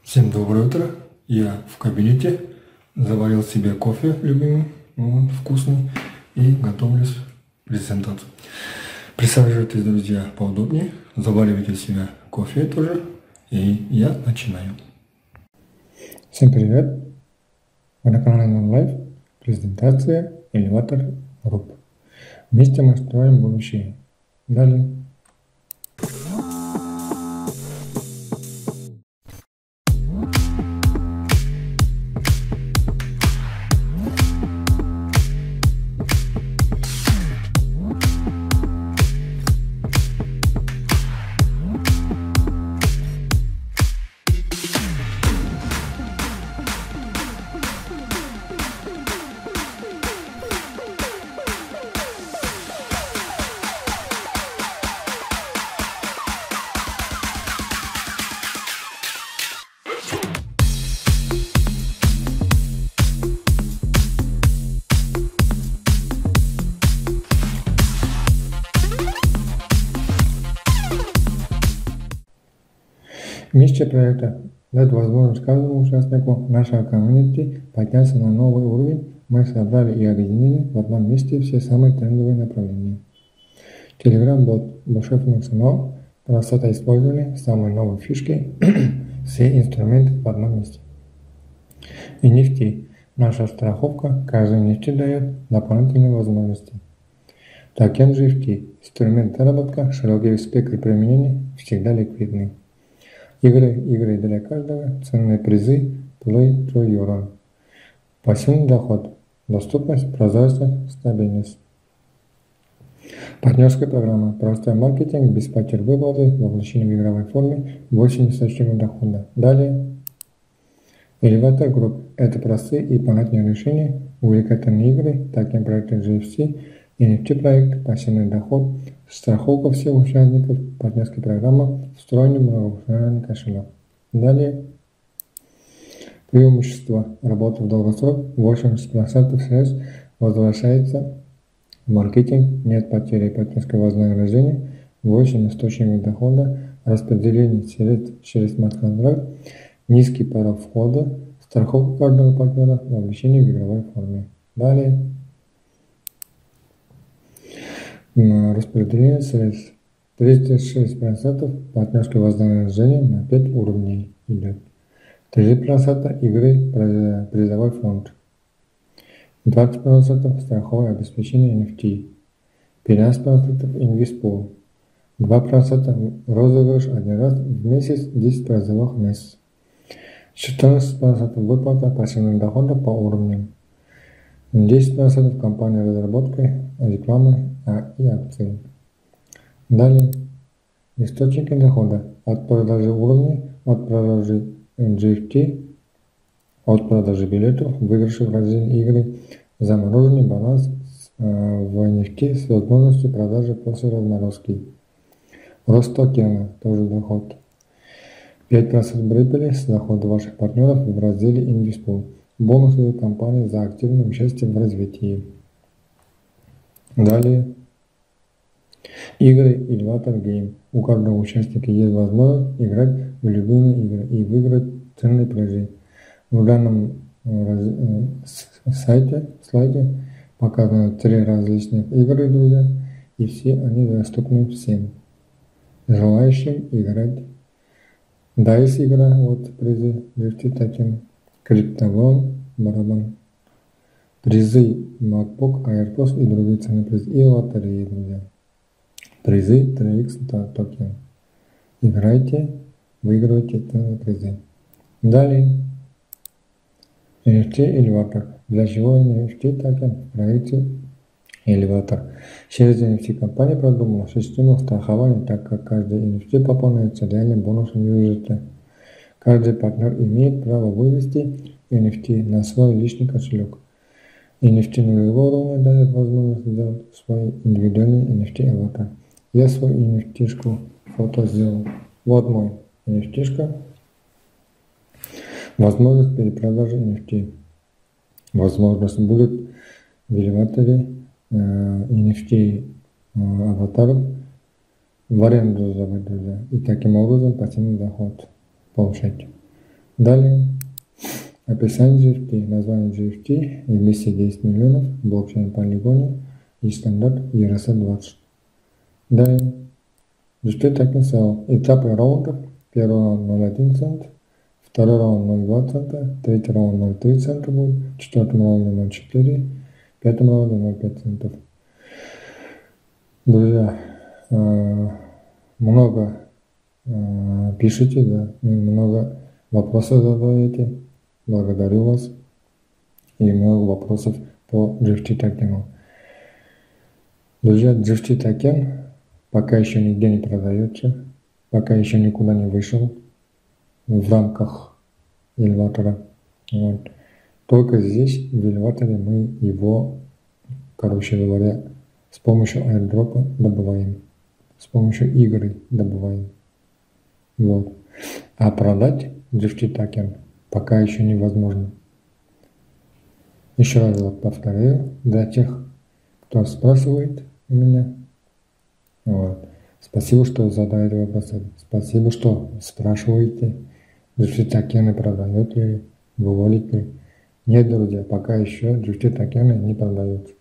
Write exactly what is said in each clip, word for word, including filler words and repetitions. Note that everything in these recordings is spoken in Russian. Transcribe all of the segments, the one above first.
Всем доброе утро. Я в кабинете заварил себе кофе любимый, вот, вкусный, и готовлюсь к презентации. Присаживайтесь, друзья, поудобнее, заваривайте себе кофе тоже, и я начинаю. Всем привет. Вы на канале NonLife, презентация Elevator Group. Вместе мы строим будущее. Далее. Вместе проекта дать возможность каждому участнику нашего комьюнити подняться на новый уровень. Мы собрали и объединили в одном месте все самые трендовые направления. Telegram-бот, большой функционал, простота использования, самые новые фишки, все инструменты в одном месте. эн эф ти. Наша страховка, каждый эн эф ти дает дополнительные возможности. Токен джи эф ти. Инструмент заработка, широкий спектр применений, всегда ликвидный. Игры, игры для каждого, ценные призы, Play to Euro. Пассивный доход, доступность, прозрачность, стабильность. Партнерская программа, простой маркетинг, без потерь выплаты, вовлечение в игровой форме, восемь источников дохода. Далее. Elevator Group – это простые и понятные решения, увлекательные игры, такие проекты джи эф си, эн эф ти проект, пассивный доход, страховка всех участников, партнерская программа, встроенный многофункциональный кошелек. Далее. Преимущество работы в долгосрок, восемьдесят процентов средств возвращается в маркетинг, нет потери партнерского вознаграждения, восемь источников дохода, распределение средств через смарт-контракт, низкий порог входа, страховка каждого партнера, вовлечение в игровой форме. Далее. Распределение средств. тридцать шесть процентов партнерское вознаграждение на пять уровней идет. тридцать процентов игры призовой фонд. двадцать процентов страховое обеспечение эн эф ти. пятнадцать процентов инвестпул. два процента розыгрыш один раз в месяц, десять призовых месяцев. четырнадцать процентов выплата пассивного дохода по уровням. десять процентов компания разработкой, рекламы и акций. Далее. Источники дохода от продажи уровней, от продажи джи эф ти, от продажи билетов, выигрыши в разделе игры, замороженный баланс в эн эф ти с возможностью продажи после разморозки. Рост токена, тоже доход. пять процентов прибыли с дохода ваших партнеров в разделе Инвестпул. Бонусы компании за активное участие в развитии. Далее. Игры Elevator Game. У каждого участника есть возможность играть в любые игры и выиграть ценные призы. В данном сайте, слайде показаны три различных игры, друзья, и все они доступны всем желающим играть. Дайс игра, вот призы, дрифти токен, криптовал, барабан, призы MacBook, AirPods и другие ценные призы, и лотереи, друзья. Призы три икс токен. Играйте, выигрывайте ценные призы. Далее. эн эф ти Elevator. Для чего эн эф ти токен в проекте Elevator? Через эн эф ти компания продумала систему страхования, так как каждый эн эф ти пополняется реальным бонусом юзера. Каждый партнер имеет право вывести эн эф ти на свой личный кошелек. эн эф ти нулевого уровня дает возможность сделать свой индивидуальный эн эф ти аватар. Я свой эн эф ти-шку фото сделал. Вот мой эн эф ти-шка. Возможность перепродажи эн эф ти. Возможность будет в элеваторе э, эн эф ти э, аватаров в аренду сдавать, друзья. И таким образом пассивный доход получать. Далее описание джи эф ти, название джи эф ти, эмиссия десять миллионов, блокчейн полигоне и стандарт и эр эс а двадцать. Далее джи эф ти токен сел. Этапы раундов. Первый раунд ноль целых один цент, второй раунд ноль целых два цента, третий раунд ноль целых три цента будет, в четвертом раунде ноль целых четыре, в пятом раунде ноль целых пять центов. Друзья, много пишите, да, много вопросов задаете. Благодарю вас. И много вопросов по джи эф ти токену. Друзья, джи эф ти токен пока еще нигде не продается, пока еще никуда не вышел в рамках элеватора. Вот. Только здесь, в элеваторе, мы его, короче говоря, с помощью airdropа добываем, с помощью игры добываем. Вот. А продать джи эф ти токен пока еще невозможно. Еще раз вот повторяю, для тех, кто спрашивает у меня. Вот. Спасибо, что задаете вопросы. Спасибо, что спрашиваете, джи эф ти токены продаете ли, выводите ли. Нет, друзья, пока еще джи эф ти токены не продаются.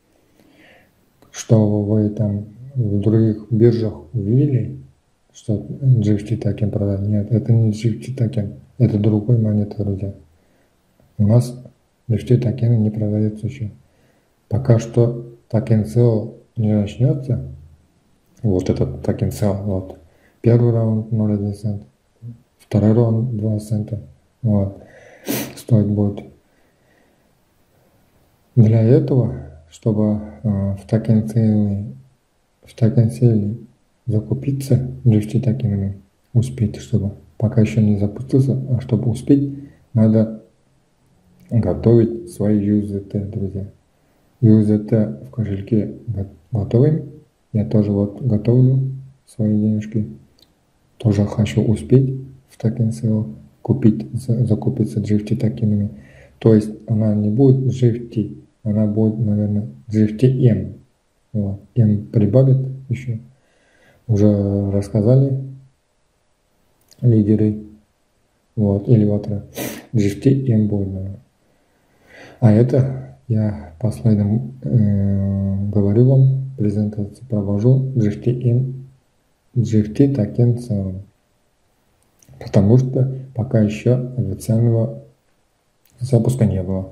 Что вы там в других биржах увидели, что джи эф ти токен продать? Нет, это не джи эф ти токен, это другой монета, друзья. У нас джи эф ти токены не продаются еще. Пока что токен сел не начнется, вот этот токен сел, вот. Первый раунд ноль целых один цент, второй раунд два цента, вот, стоить будет. Для этого, чтобы э, в токен селе, в токен селе закупиться джи эф ти токенами, успеть, чтобы пока еще не запустился, а чтобы успеть, надо готовить свои ю эс ди ти, друзья. ю эс ди ти в кошельке готовим. Я тоже вот готовлю свои денежки. Тоже хочу успеть в токен сейл купить, закупиться джи эф ти токенами. То есть она не будет джи эф ти, она будет, наверное, джи эф ти эм. Вот. эм прибавит еще. Уже рассказали лидеры, вот, элеватора. джи эф ти эм будет, наверное. А это я последним э, говорю вам, презентацию провожу джи эф ти эм, джи эф ти токен сам. Потому что пока еще официального запуска не было.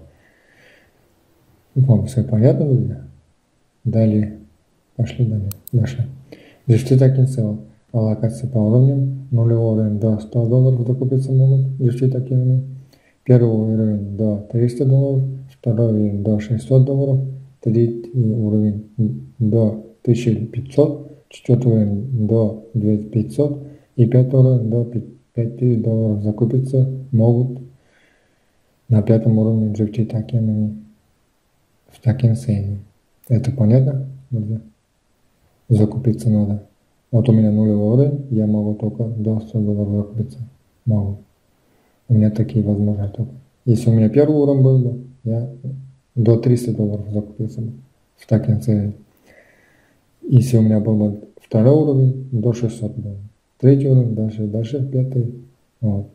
Вам все понятно, друзья? Далее, пошли далее, дальше. джи эф ти токен сел. Аллокация по уровням. Нулевой уровень до ста долларов закупиться могут джи эф ти токенами. Первый уровень до триста долларов, второй уровень до шестисот долларов, третий уровень до тысячи пятисот, четвертый уровень до две тысячи пятисот и пятый уровень до пять тысяч долларов закупиться могут на пятом уровне джи эф ти токенами в токен сейле. Это понятно, друзья? Закупиться надо. Вот у меня нулевой уровень, я могу только до ста долларов закупиться. Могу. У меня такие возможности только. Если у меня первый уровень был бы, я до трёхсот долларов закупился бы в токен сейле. Если у меня был бы второй уровень, до шестисот долларов. Третий уровень, дальше, дальше, пятый. Вот.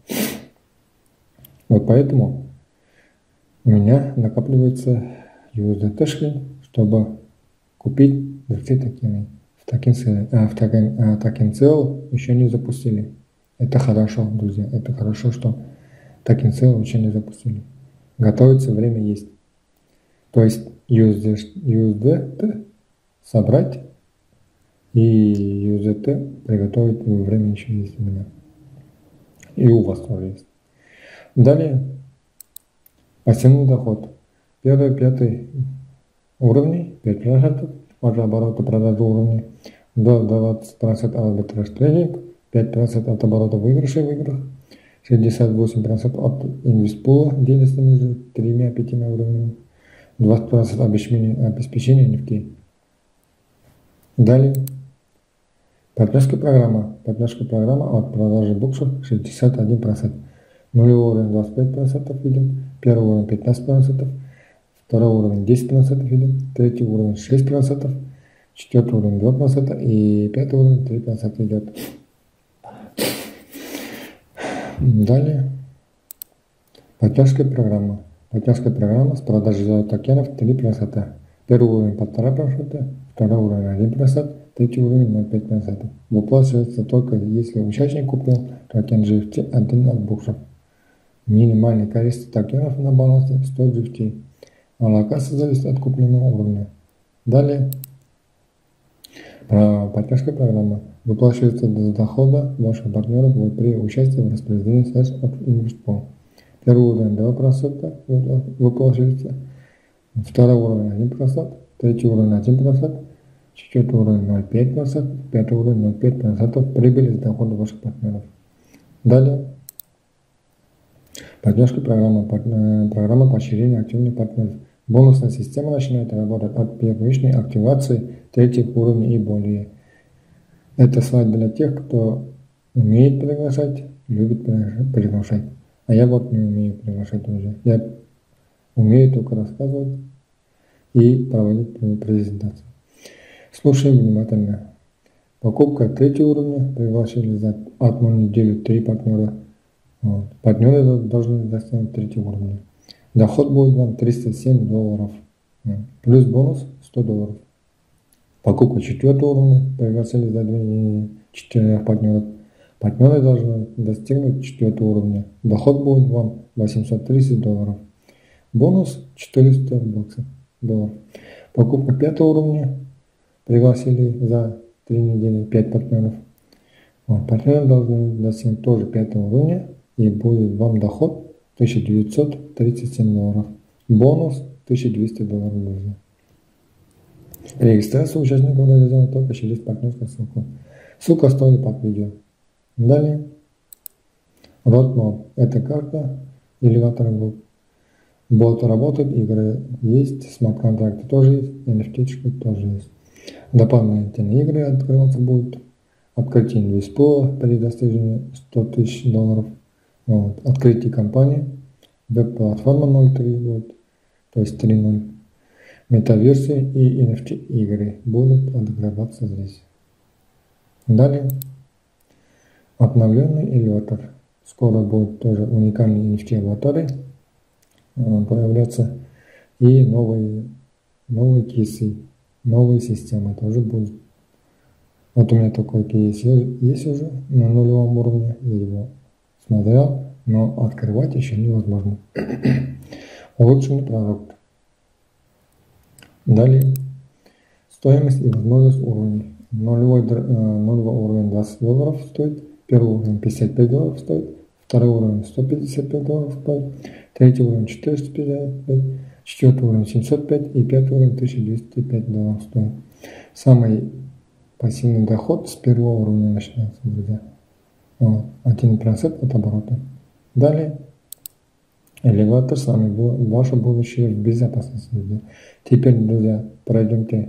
Вот поэтому у меня накапливается ю эс ди ти, чтобы купить джи эф ти токены в токен сейле. А в токен, а, токен сейл еще не запустили. Это хорошо, друзья, это хорошо, что токен сейл еще не запустили. Готовится, время есть. То есть ю эс ди ти собрать и ю эс ди ти приготовить, время еще есть у меня. И у вас тоже есть. Далее, пассивный доход. Первый, пятый уровни, пять процентов от оборота продажи уровней, до двадцать процентов арбитраж трейдинг, пять процентов от оборота выигрышей в играх, шестьдесят восемь процентов от инвестпула, делится между тремя пятью уровнями, двадцать процентов обеспечения, обеспечения эн эф ти. Далее, партнерская программа. Партнерская программа от продажи буксов шестьдесят один процент. Нулевой уровень двадцать пять процентов идет, первый уровень пятнадцать процентов, второй уровень десять процентов идет, третий уровень шесть процентов, четвертый уровень два процента и пятый уровень три процента идет. Далее, Партнерская программа. Партнерская программа с продажей токенов три процента. Первый уровень полтора процента, второй уровень один процент, третий уровень ноль целых пять десятых процента. Выплачивается только если участник купил токен джи эф ти один от буксов. Минимальное количество токенов на балансе сто джи эф ти. Аллокация зависит от купленного уровня. Далее. Партнерская программа. Выплачивается до дохода ваших партнеров при участии в распределении средств от инвестпо. Первый уровень два процента выплачивается, второй уровень один процент, третий уровень один процент, четвертый уровень ноль целых пять десятых процента, пятый уровень ноль целых пять десятых процента прибыли с дохода ваших партнеров. Далее. Партнерская программа. Программа поощрения активных партнеров. Бонусная система начинает работать от первичной активации третьих уровней и более. Это слайд для тех, кто умеет приглашать, любит приглашать. А я вот не умею приглашать уже. Я умею только рассказывать и проводить презентации. Слушаем внимательно. Покупка третьего уровня. Приглашили за одну неделю три партнера. Вот. Партнеры должны достигнуть третьего уровня. Доход будет вам триста семь долларов. Плюс бонус сто долларов. Покупка четвертого уровня. Пригласили за две недели четырех партнеров. Партнеры должны достигнуть четвертого уровня. Доход будет вам восемьсот тридцать долларов. Бонус четыреста баксов. Долларов. Покупка пятого уровня. Пригласили за три недели пять партнеров. Вот. Партнеры должны достигнуть тоже пятого уровня. И будет вам доход тысяча девятьсот тридцать семь долларов. Бонус тысяча двести долларов. Друзья. Регистрация участников реализована только через партнерскую ссылку. Ссылка стоит под видео. Далее. Roadmap. Это карта элеватора групп. Бот работает, игры есть, смарт-контракты тоже есть, эн эф ти-шки тоже есть. Дополнительные игры открываться будут. Открытие инвестпо при достижении сто тысяч долларов. Вот. Открытие компании. Веб-платформа ноль три будет, то есть три ноль. Метаверсии и эн эф ти игры будут открываться здесь. Далее. Обновленный элеватор. Скоро будут тоже уникальные эн эф ти аватары появляться. И новые, новые кейсы, новые системы тоже будут. Вот у меня такой кейс есть уже на нулевом уровне. Я его смотрел, но открывать еще невозможно. Улучшенный продукт. Далее. Стоимость и возможность уровней. Нулевой, нулевой уровень двадцать долларов стоит. Первый уровень пятьдесят пять долларов стоит. Второй уровень сто пятьдесят пять долларов стоит. Третий уровень четыреста пятьдесят пять. Четвертый уровень семьсот пять. И пятый уровень тысяча двести пять долларов стоит. Самый пассивный доход с первого уровня начинается, друзья. Вот. один процент от оборота. Далее. Элеватор с вами ваше будущее в безопасности, друзья. Теперь, друзья, пройдемте.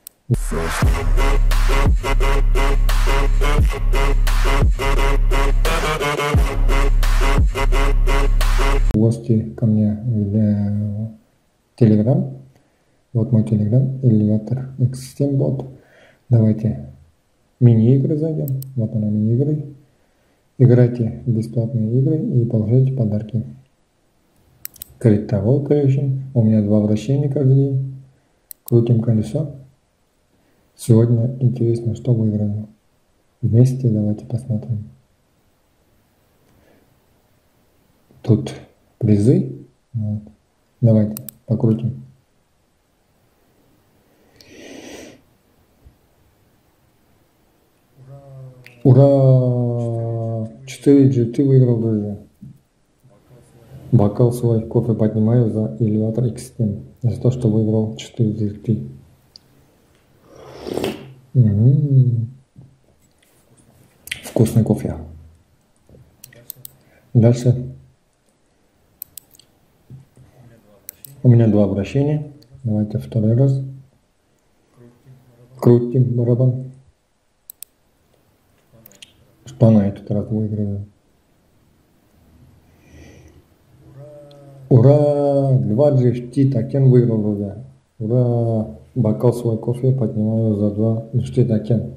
Гости ко мне в Telegram. Вот мой Telegram, элеватор экосистем бот. Давайте мини-игры зайдем. Вот она, мини-игры. Играйте в бесплатные игры и получайте подарки. Криптовол коллекшн. У меня два вращения каждый день. Крутим колесо. Сегодня интересно, что выиграем. Вместе давайте посмотрим. Тут призы. Вот. Давайте покрутим. Ура! четыре джи ти выиграл, друзья. Бокал свой кофе поднимаю за элеватор икс семь. За то, что выиграл четыре джи ти. М-м-м. Вкусный кофе. Дальше. У меня два обращения. Давайте второй раз. Крутим барабан. Что на этот раз выиграю? Ура! два джи эф ти токен выиграл, друзья. Ура! Бокал свой кофе поднимаю за два джи эф ти токен.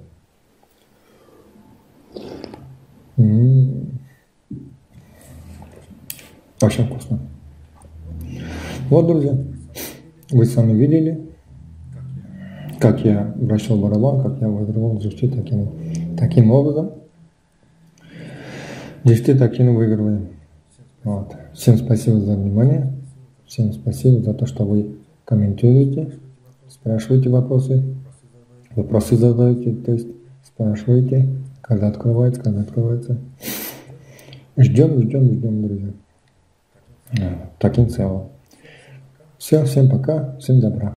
М-м-м. Очень вкусно. Вот, друзья, вы сами видели, как я вращал барабан, как я выигрывал десять таким, таким образом. десять таким выигрываем. Вот. Всем спасибо за внимание. Всем спасибо за то, что вы комментируете, спрашиваете вопросы, вопросы задаете, то есть спрашиваете, когда открывается, когда открывается. Ждем, ждем, ждем, друзья. Таким целым. Все, всем пока, всем добра.